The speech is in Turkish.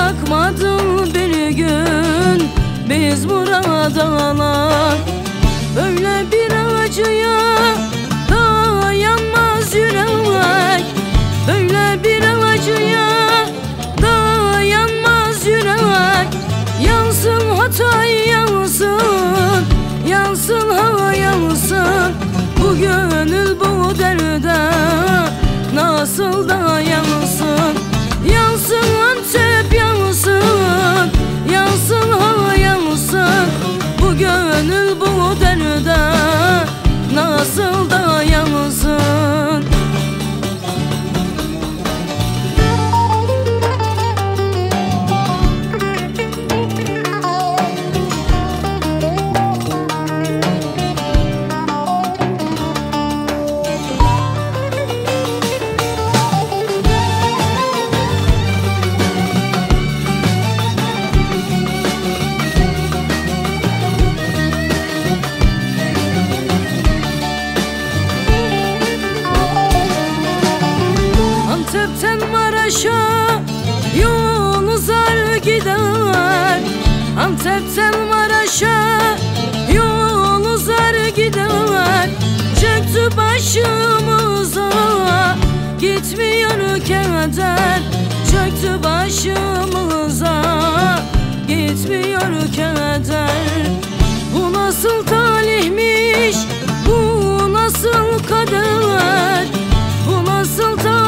bırakmadı bir gün biz buradalar. Böyle bir acıya dayanmaz yürek, böyle bir acıya dayanmaz yürek. Yansın Hatay yansın, yansın ha yansın, bu gönül bu derde nasıl dayansın. Yansın Antep yansın, yansın ha yansın, bu gönül bu derde nasıl dayansın. Antep'ten Maraş'a yol uzar gider, Antep'ten Maraş'a yol uzar gider. Çöktü başımıza gitmiyor keder, çöktü başımıza gitmiyor keder. Bu nasıl talihmiş, bu nasıl kader, bu nasıl talihmiş,